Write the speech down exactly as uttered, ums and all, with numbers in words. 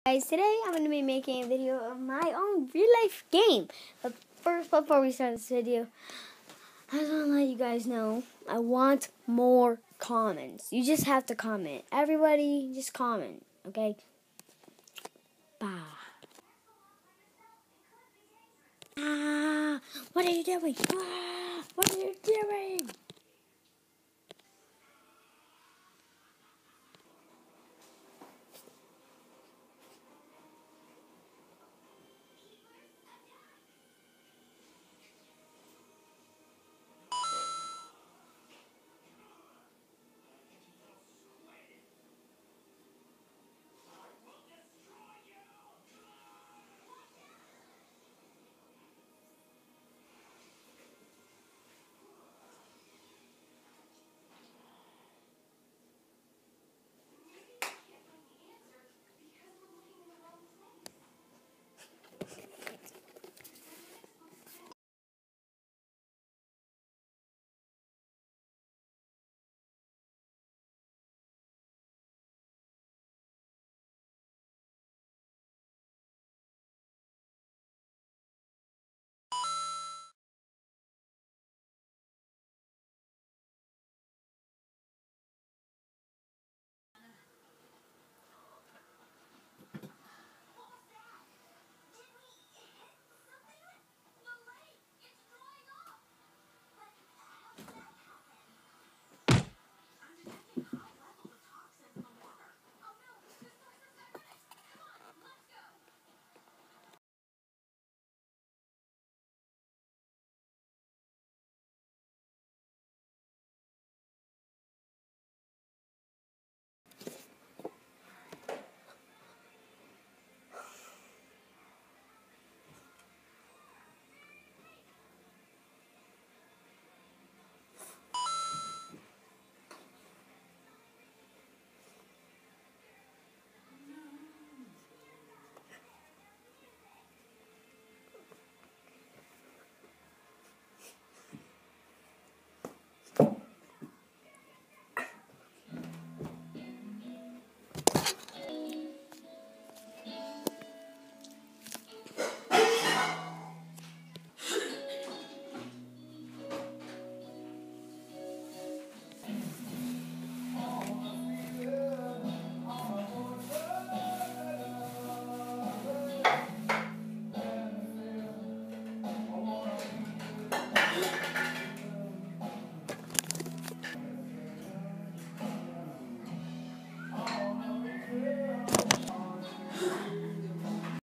Guys, today I'm going to be making a video of my own real life game. But first, before we start this video, I just want to let you guys know I want more comments. You just have to comment. Everybody, just comment, okay? Bah. Ah, what are you doing? Ah, what are you doing?